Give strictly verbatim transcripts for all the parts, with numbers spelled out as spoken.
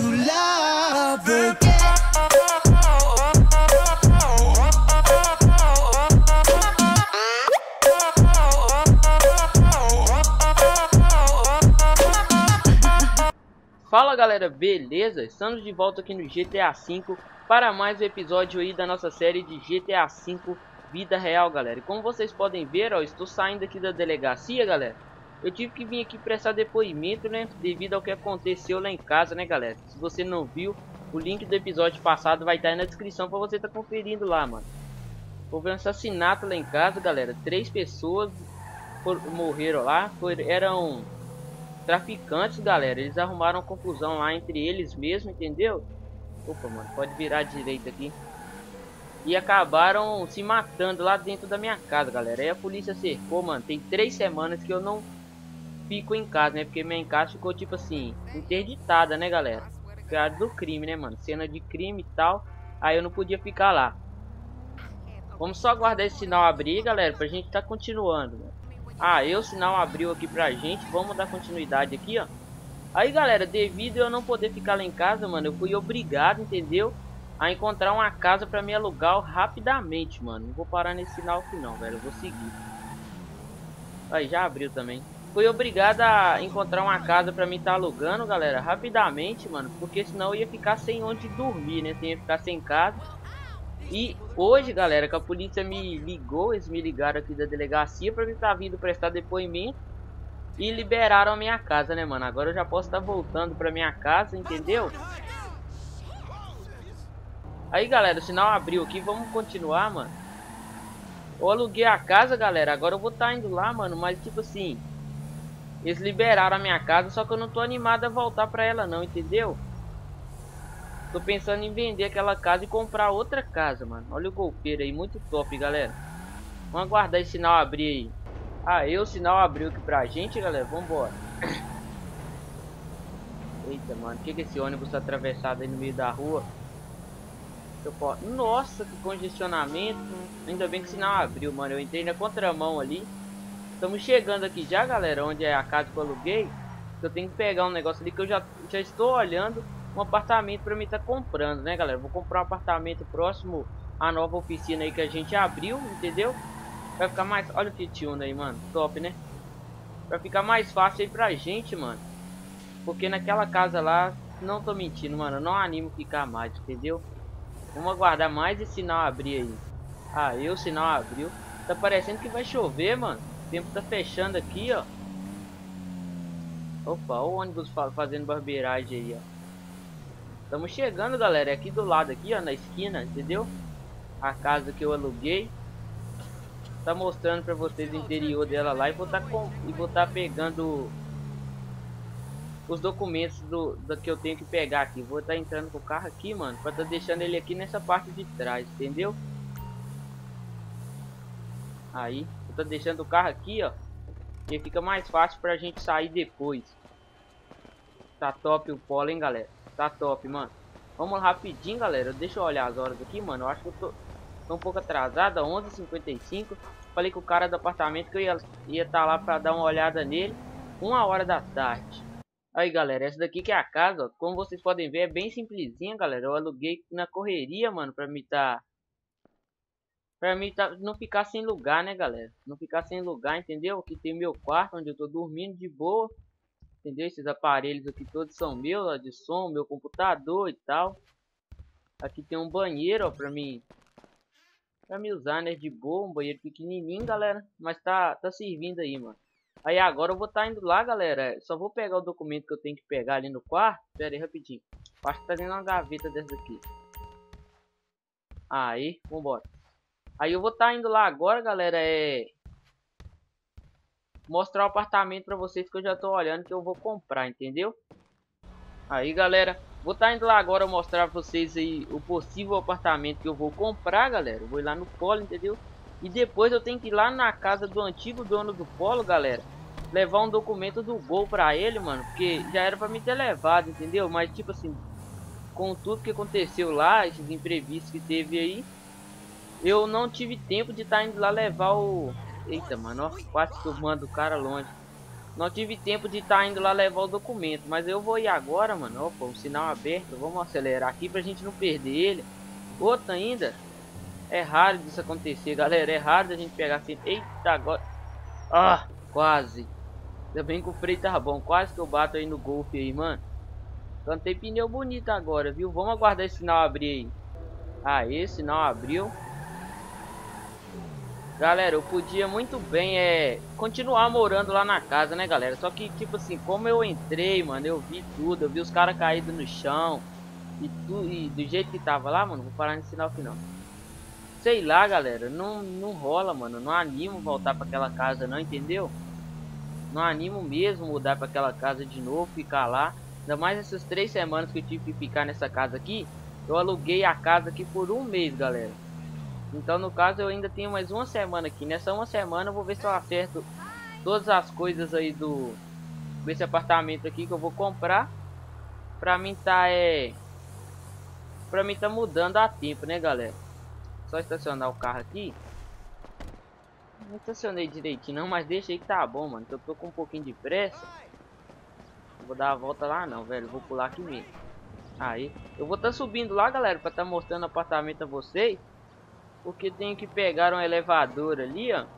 love again. Fala galera, beleza? Estamos de volta aqui no G T A cinco para mais um episódio aí da nossa série de G T A cinco Vida Real, galera. E como vocês podem ver, ó, estou saindo aqui da delegacia, galera. Eu tive que vir aqui prestar depoimento, né, devido ao que aconteceu lá em casa, né, galera. Se você não viu, o link do episódio passado vai estar aí na descrição para você estar tá conferindo lá, mano. Houve um assassinato lá em casa, galera. Três pessoas for, morreram lá, for, eram... traficantes, galera. Eles arrumaram confusão lá entre eles mesmos, entendeu? Opa, mano, pode virar à direita aqui. E acabaram se matando lá dentro da minha casa, galera. Aí a polícia cercou, mano. Tem três semanas que eu não fico em casa, né? Porque minha casa ficou, tipo assim, interditada, né, galera? Por causa do crime, né, mano? Cena de crime e tal. Aí eu não podia ficar lá. Vamos só aguardar esse sinal abrir, galera, pra gente tá continuando, né? Ah, eu, o sinal abriu aqui pra gente. Vamos dar continuidade aqui, ó. Aí, galera, devido a eu não poder ficar lá em casa, mano, eu fui obrigado, entendeu? A encontrar uma casa pra me alugar rapidamente, mano. Não vou parar nesse sinal aqui não, velho. Eu vou seguir. Aí, já abriu também. Fui obrigado a encontrar uma casa pra mim estar alugando, galera, rapidamente, mano. Porque senão eu ia ficar sem onde dormir, né? Eu ia ficar sem casa. E hoje, galera, que a polícia me ligou, eles me ligaram aqui da delegacia pra mim estar vindo prestar depoimento e liberaram a minha casa, né, mano? Agora eu já posso estar voltando pra minha casa, entendeu? Aí, galera, o sinal abriu aqui, vamos continuar, mano. Eu aluguei a casa, galera, agora eu vou estar indo lá, mano, mas tipo assim, eles liberaram a minha casa, só que eu não tô animado a voltar pra ela não, entendeu? Tô pensando em vender aquela casa e comprar outra casa, mano. Olha o golpeiro aí, muito top, galera. Vamos aguardar esse sinal abrir aí. Aí o sinal abriu aqui pra gente, galera. Vambora. Eita, mano. Por que, que esse ônibus tá atravessado aí no meio da rua? Nossa, que congestionamento. Ainda bem que o sinal abriu, mano. Eu entrei na contramão ali. Estamos chegando aqui já, galera. Onde é a casa que eu aluguei. Eu tenho que pegar um negócio ali que eu já, já estou olhando. Um apartamento para mim tá comprando, né, galera? Vou comprar um apartamento próximo à nova oficina aí que a gente abriu, entendeu? Vai ficar mais... Olha o Fiat aí, mano. Top, né? Vai ficar mais fácil aí pra gente, mano. Porque naquela casa lá, não tô mentindo, mano. Eu não animo ficar mais, entendeu? Vamos aguardar mais esse sinal abrir aí. Aí o sinal abriu. Tá parecendo que vai chover, mano. O tempo tá fechando aqui, ó. Opa, o ônibus fazendo barbeiragem aí, ó. Estamos chegando, galera, é aqui do lado, aqui, ó, na esquina, entendeu? A casa que eu aluguei. Tá mostrando pra vocês o interior dela lá. E vou tá, com, e vou tá pegando os documentos do, do que eu tenho que pegar aqui. Vou estar tá entrando com o carro aqui, mano, pra tá deixando ele aqui nessa parte de trás, entendeu? Aí, vou tá deixando o carro aqui, ó. Que fica mais fácil pra gente sair depois. Tá top o polo, hein, galera? Tá top, mano. Vamos rapidinho, galera. Deixa eu olhar as horas aqui, mano. Eu acho que eu tô, tô um pouco atrasada. onze e cinquenta e cinco. Falei com o cara do apartamento que eu ia ia tá lá pra dar uma olhada nele. Uma hora da tarde. Aí, galera. Essa daqui que é a casa, ó. Como vocês podem ver, é bem simplesinha, galera. Eu aluguei na correria, mano. Pra mim tá... Pra mim tá... não ficar sem lugar, né, galera? Não ficar sem lugar, entendeu? Aqui tem meu quarto, onde eu tô dormindo de boa. Entendeu? Esses aparelhos aqui todos são meus, ó, de som, meu computador e tal. Aqui tem um banheiro, ó, pra mim, pra me usar, né, de boa, um banheiro pequenininho, galera. Mas tá, tá servindo aí, mano. Aí agora eu vou tá indo lá, galera. Só vou pegar o documento que eu tenho que pegar ali no quarto. Pera aí, rapidinho. Acho que tá dentro de uma gaveta dessa aqui. Aí, vambora. Aí eu vou tá indo lá agora, galera, é... mostrar o apartamento pra vocês que eu já tô olhando que eu vou comprar, entendeu? Aí, galera, vou estar tá indo lá agora mostrar pra vocês aí o possível apartamento que eu vou comprar, galera. Eu vou ir lá no polo, entendeu? E depois eu tenho que ir lá na casa do antigo dono do polo, galera, levar um documento do Gol pra ele, mano, porque já era pra me ter levado, entendeu? Mas tipo assim, com tudo que aconteceu lá, esses imprevistos que teve aí, eu não tive tempo de estar tá indo lá levar o... Eita, mano, ó, quase que eu mando o cara longe. Não tive tempo de estar tá indo lá levar o documento. Mas eu vou ir agora, mano. Opa, o sinal aberto. Vamos acelerar aqui pra gente não perder ele. Outra ainda. É raro disso acontecer, galera. É raro da gente pegar assim. Eita, agora. Ah, quase. Ainda bem que o freio tá bom. Quase que eu bato aí no golfe aí, mano. Cantei pneu bonito agora, viu? Vamos aguardar esse sinal abrir aí. Ah, esse sinal abriu. Galera, eu podia muito bem é continuar morando lá na casa, né, galera? Só que, tipo assim, como eu entrei, mano, eu vi tudo. Eu vi os caras caídos no chão. E, tu, e do jeito que tava lá, mano, vou parar nesse sinal aqui não. Sei lá, galera, não, não rola, mano. Não animo voltar pra aquela casa não, entendeu? Não animo mesmo mudar pra aquela casa de novo, ficar lá. Ainda mais essas três semanas que eu tive que ficar nessa casa aqui. Eu aluguei a casa aqui por um mês, galera. Então, no caso, eu ainda tenho mais uma semana aqui. Nessa uma semana eu vou ver se eu acerto todas as coisas aí do... desse apartamento aqui que eu vou comprar. Pra mim tá, é... Pra mim tá mudando a tempo, né, galera? Só estacionar o carro aqui. Não estacionei direitinho não, mas deixa aí que tá bom, mano. Que eu tô com um pouquinho de pressa. Não vou dar a volta lá não, velho. Vou pular aqui mesmo. Aí. Eu vou tá subindo lá, galera, pra tá mostrando o apartamento a vocês. Porque tenho que pegar um elevador ali, ó.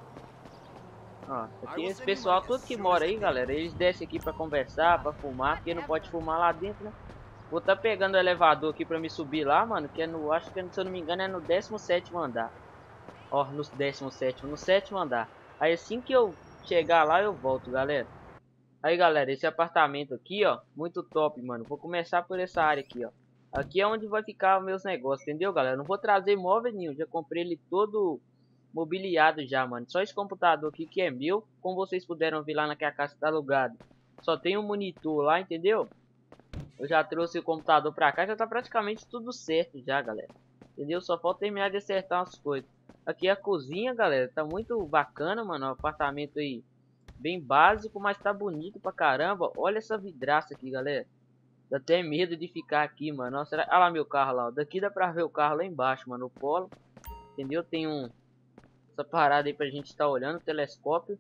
Ó, aqui esse pessoal todo que mora aí, galera, eles descem aqui pra conversar, pra fumar, porque não pode fumar lá dentro, né? Vou tá pegando o elevador aqui pra me subir lá, mano, que é no, acho que se eu não me engano é no décimo sétimo andar. Ó, no décimo sétimo, no sétimo andar. Aí assim que eu chegar lá eu volto, galera. Aí, galera, esse apartamento aqui, ó, muito top, mano. Vou começar por essa área aqui, ó. Aqui é onde vai ficar os meus negócios, entendeu, galera? Não vou trazer móvel nenhum, já comprei ele todo mobiliado já, mano. Só esse computador aqui que é meu, como vocês puderam ver lá naquela casa que tá alugado. Só tem um monitor lá, entendeu? Eu já trouxe o computador pra cá, já tá praticamente tudo certo já, galera. Entendeu? Só falta terminar de acertar as coisas. Aqui é a cozinha, galera. Tá muito bacana, mano. O apartamento aí bem básico, mas tá bonito pra caramba. Olha essa vidraça aqui, galera. Dá até medo de ficar aqui, mano. Nossa, será... Olha lá meu carro lá. Daqui dá pra ver o carro lá embaixo, mano. O Polo. Entendeu? Tem um... essa parada aí pra gente estar tá olhando. Telescópio.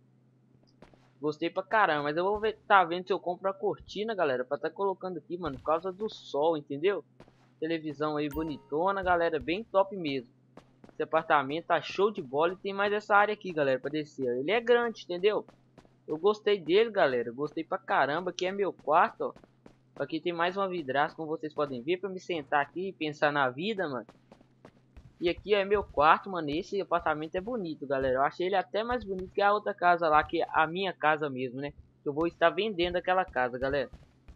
Gostei pra caramba. Mas eu vou ver, tá vendo se eu compro a cortina, galera. Pra tá colocando aqui, mano. Por causa do sol, entendeu? Televisão aí bonitona, galera. Bem top mesmo. Esse apartamento tá show de bola. E tem mais essa área aqui, galera, pra descer. Ele é grande, entendeu? Eu gostei dele, galera. Gostei pra caramba. Aqui é meu quarto, ó. Aqui tem mais uma vidraça, como vocês podem ver, pra me sentar aqui e pensar na vida, mano. E aqui é meu quarto, mano. Esse apartamento é bonito, galera. Eu achei ele até mais bonito que a outra casa lá, que é a minha casa mesmo, né? Eu vou estar vendendo aquela casa, galera.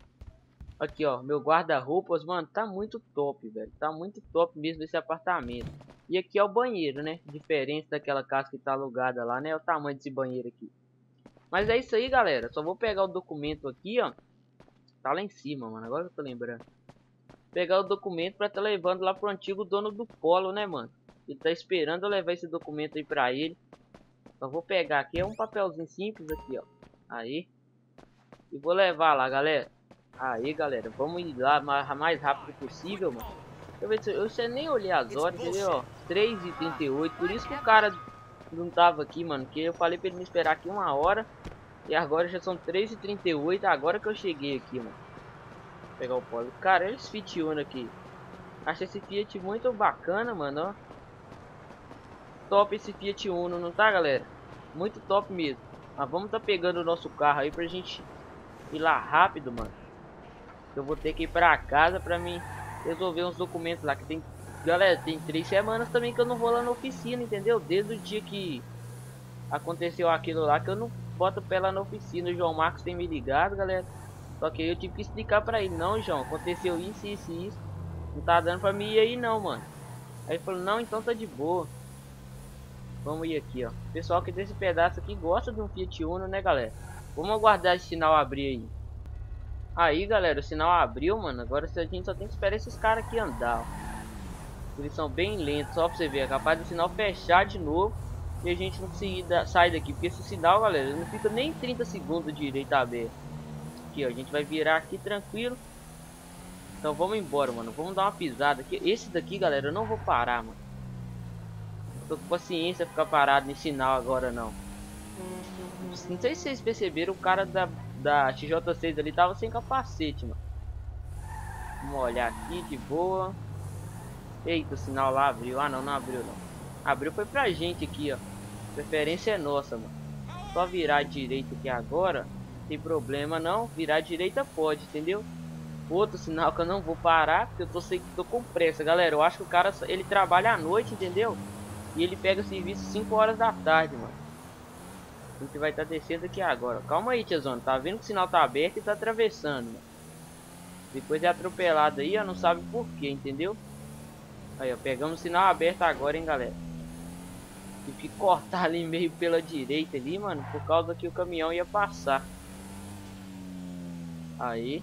Aqui, ó, meu guarda-roupas, mano, tá muito top, velho. Tá muito top mesmo esse apartamento. E aqui é o banheiro, né? Diferente daquela casa que tá alugada lá, né? É o tamanho desse banheiro aqui. Mas é isso aí, galera. Só vou pegar o documento aqui, ó. Tá lá em cima, mano. Agora que eu tô lembrando. Pegar o documento pra tá levando lá pro antigo dono do Polo, né, mano? Ele tá esperando eu levar esse documento aí pra ele. Só vou pegar aqui. É um papelzinho simples aqui, ó. Aí. E vou levar lá, galera. Aí, galera. Vamos ir lá mais rápido possível, mano. Deixa eu ver se eu, eu nem olhei as horas, entendeu? Ó, três e trinta e oito. Por isso que o cara não tava aqui, mano. Que eu falei pra ele me esperar aqui uma hora. E agora já são três e trinta e oito. Agora que eu cheguei aqui, mano. Vou pegar o Polo. Cara, esse Fiat Uno aqui. Acho esse Fiat muito bacana, mano, ó. Top esse Fiat Uno, não tá, galera? Muito top mesmo. Mas vamos tá pegando o nosso carro aí pra gente ir lá rápido, mano. Eu vou ter que ir pra casa pra mim resolver uns documentos lá. Que tem... Galera, tem três semanas também que eu não vou lá na oficina, entendeu? Desde o dia que aconteceu aquilo lá que eu não boto o pé lá na oficina. O João Marcos tem me ligado, galera. Só que eu tive que explicar pra ele. Não, João, aconteceu isso, isso e isso. Não tá dando pra mim ir aí não, mano. Aí ele falou, não, então tá de boa. Vamos ir aqui, ó. O pessoal que desse pedaço aqui gosta de um Fiat Uno, né, galera? Vamos aguardar esse sinal abrir aí. Aí, galera, o sinal abriu, mano. Agora a gente só tem que esperar esses caras aqui andar, ó. Eles são bem lentos, só pra você ver. É capaz do sinal fechar de novo e a gente não conseguir sair daqui. Porque esse sinal, galera, não fica nem trinta segundos direito aberto. Aqui, ó, a gente vai virar aqui tranquilo. Então vamos embora, mano. Vamos dar uma pisada aqui. Esse daqui, galera, eu não vou parar, mano. Tô com paciência ficar parado nesse sinal agora, não. Não sei se vocês perceberam, o cara da, da X J seis ali tava sem capacete, mano. Vamos olhar aqui de boa. Eita, o sinal lá abriu. Ah, não, não abriu não. Abriu foi pra gente aqui, ó. Preferência é nossa, mano. Só virar à direita aqui agora. Não tem problema não. Virar à direita pode, entendeu? Outro sinal que eu não vou parar, porque eu tô, sei, tô com pressa, galera. Eu acho que o cara, ele trabalha à noite, entendeu? E ele pega o serviço cinco horas da tarde, mano. A gente vai estar tá descendo aqui agora. Calma aí, tiazona. Tá vendo que o sinal tá aberto e tá atravessando, mano. Depois é atropelado aí, ó. Não sabe por quê, entendeu? Aí, ó. Pegamos o sinal aberto agora, hein, galera. Tive que cortar ali meio pela direita ali, mano. Por causa que o caminhão ia passar. Aí.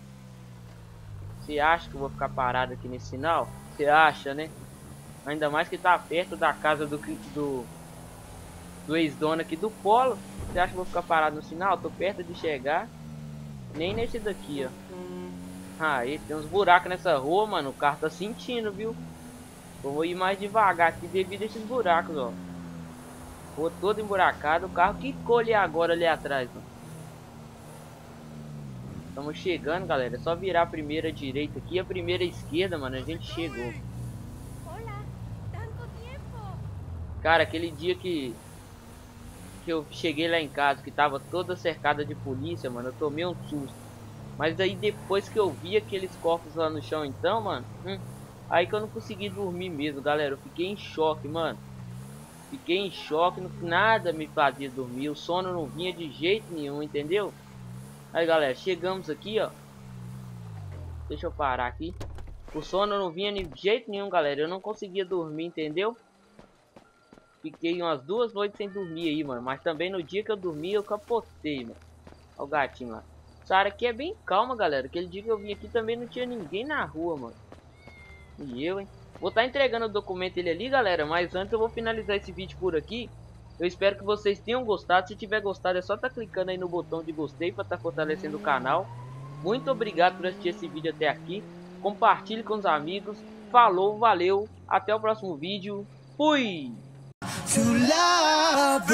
Você acha que eu vou ficar parado aqui nesse sinal? Você acha, né? Ainda mais que tá perto da casa do, do, do ex-dono aqui do Polo. Você acha que eu vou ficar parado no sinal? Tô perto de chegar. Nem nesse daqui, ó. Aí, tem uns buracos nessa rua, mano. O carro tá sentindo, viu? Eu vou ir mais devagar aqui devido a esses buracos, ó. Rua toda emburacada. O carro quicou ali agora, ali atrás, ó. Estamos chegando, galera. É só virar a primeira direita aqui e a primeira esquerda, mano. A gente chegou. Cara, aquele dia que que eu cheguei lá em casa, que tava toda cercada de polícia, mano, eu tomei um susto. Mas daí depois que eu vi aqueles corpos lá no chão, então, mano, hum, aí que eu não consegui dormir mesmo, galera. Eu fiquei em choque, mano. Fiquei em choque, nada me fazia dormir. O sono não vinha de jeito nenhum, entendeu? Aí, galera, chegamos aqui, ó. Deixa eu parar aqui. O sono não vinha de jeito nenhum, galera. Eu não conseguia dormir, entendeu? Fiquei umas duas noites sem dormir aí, mano. Mas também no dia que eu dormi, eu capotei, mano. Olha o gatinho lá. Essa área aqui é bem calma, galera. Aquele dia que eu vim aqui também não tinha ninguém na rua, mano. E eu, hein. Vou estar tá entregando o documento ele ali, galera. Mas antes eu vou finalizar esse vídeo por aqui. Eu espero que vocês tenham gostado. Se tiver gostado, é só estar tá clicando aí no botão de gostei para estar tá fortalecendo o canal. Muito obrigado por assistir esse vídeo até aqui. Compartilhe com os amigos. Falou, valeu. Até o próximo vídeo. Fui!